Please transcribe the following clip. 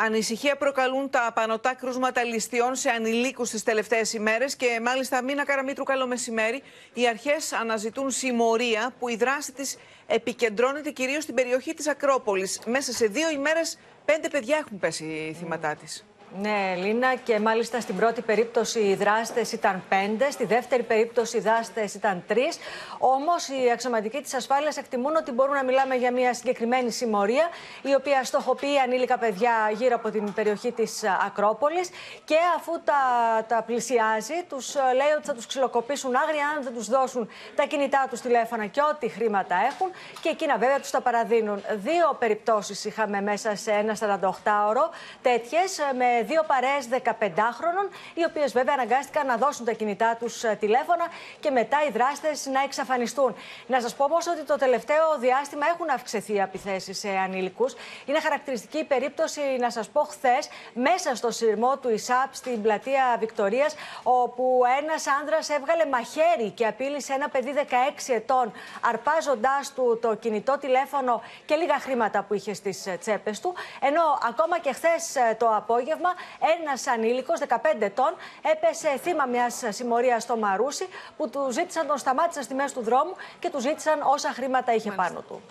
Ανησυχία προκαλούν τα απανωτά κρούσματα ληστειών σε ανηλίκους τις τελευταίες ημέρες και μάλιστα, Μίνα Καραμήτρου, καλό μεσημέρι. Οι αρχές αναζητούν συμμορία που η δράση της επικεντρώνεται κυρίως στην περιοχή της Ακρόπολης. Μέσα σε 2 ημέρες 5 παιδιά έχουν πέσει θύματά της. Ναι, Λίνα, και μάλιστα στην πρώτη περίπτωση οι δράστες ήταν 5, στη δεύτερη περίπτωση οι δράστες ήταν 3. Όμως οι αξιωματικοί της ασφάλειας εκτιμούν ότι μπορούμε να μιλάμε για μια συγκεκριμένη συμμορία, η οποία στοχοποιεί ανήλικα παιδιά γύρω από την περιοχή της Ακρόπολης. Και αφού τα πλησιάζει, τους λέει ότι θα τους ξυλοκοπήσουν άγρια αν δεν τους δώσουν τα κινητά τους, τηλέφωνα και ό,τι χρήματα έχουν. Και εκείνα βέβαια τους τα παραδίνουν. 2 περιπτώσεις είχαμε μέσα σε ένα 48ωρο τέτοιες, με 2 παρέες 15χρονων, οι οποίες βέβαια αναγκάστηκαν να δώσουν τα κινητά τους τηλέφωνα και μετά οι δράστες να εξαφανιστούν. Να σας πω όμως ότι το τελευταίο διάστημα έχουν αυξηθεί οι επιθέσεις σε ανήλικους. Είναι χαρακτηριστική η περίπτωση, να σας πω, χθες, μέσα στο σειρμό του ΙΣΑΠ στην πλατεία Βικτωρίας, όπου ένας άνδρας έβγαλε μαχαίρι και απείλησε ένα παιδί 16 ετών, αρπάζοντάς του το κινητό τηλέφωνο και λίγα χρήματα που είχε στις τσέπες του. Ενώ ακόμα και χθες το απόγευμα, ένας ανήλικος 15 ετών έπεσε θύμα μιας συμμορίας στο Μαρούσι, που του ζήτησαν, τον σταμάτησαν στη μέση του δρόμου και του ζήτησαν όσα χρήματα είχε πάνω του.